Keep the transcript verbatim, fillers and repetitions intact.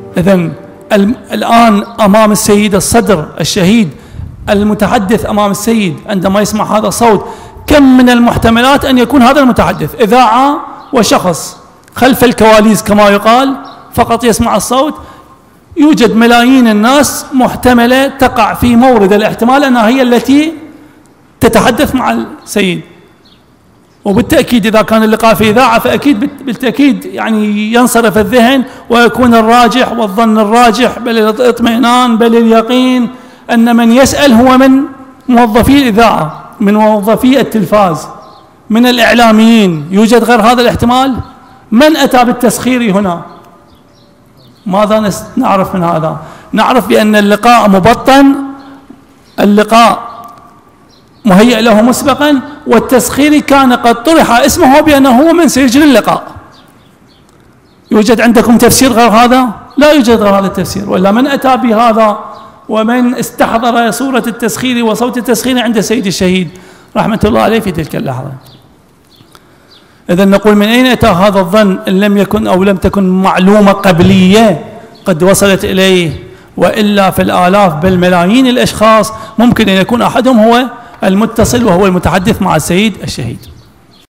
إذن الآن أمام السيد الصدر الشهيد المتحدث أمام السيد عندما يسمع هذا الصوت، كم من المحتملات أن يكون هذا المتحدث إذاعة وشخص خلف الكواليس كما يقال فقط يسمع الصوت. يوجد ملايين الناس محتملة تقع في مورد الاحتمال أنها هي التي تتحدث مع السيد. وبالتأكيد إذا كان اللقاء في إذاعة فأكيد بالتأكيد يعني ينصرف الذهن ويكون الراجح والظن الراجح بل الاطمئنان بل اليقين أن من يسأل هو من موظفي الإذاعة، من موظفي التلفاز، من الإعلاميين. يوجد غير هذا الاحتمال؟ من أتى بالتسخير هنا؟ ماذا نعرف من هذا؟ نعرف بأن اللقاء مبطن، اللقاء مهيئ له مسبقا، والتسخير كان قد طرح اسمه بأنه هو من سيجري اللقاء. يوجد عندكم تفسير غير هذا؟ لا يوجد غير هذا التفسير. ولا من أتى بهذا ومن استحضر صورة التسخير وصوت التسخير عند سيد الشهيد رحمة الله عليه في تلك اللحظة؟ إذن نقول من أين أتى هذا الظن إن لم يكن أو لم تكن معلومة قبلية قد وصلت إليه؟ وإلا في الآلاف بل ملايين الأشخاص ممكن أن يكون أحدهم هو المتصل وهو المتحدث مع السيد الشهيد.